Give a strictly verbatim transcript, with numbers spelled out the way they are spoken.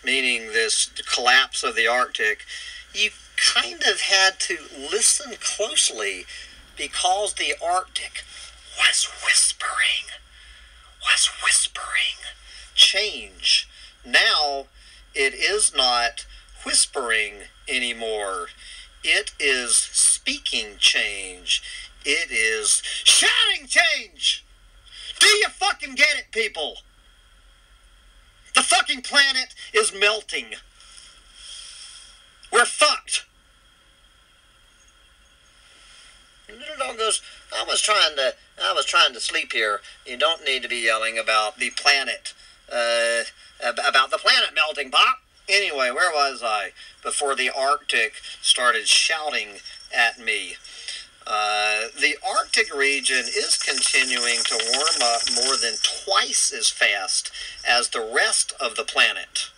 meaning this collapse of the Arctic, you kind of had to listen closely because the Arctic was whispering, was whispering change. Now it is not whispering anymore. It is speaking change. It is shouting change. Do you fucking get it, people? The fucking planet is melting. We're fucked. And little dog goes, I was trying to, I was trying to sleep here. You don't need to be yelling about the planet, uh, about the planet melting, Pop. Anyway, where was I before the Arctic started shouting at me? Uh, the Arctic region is continuing to warm up more than twice as fast as the rest of the planet.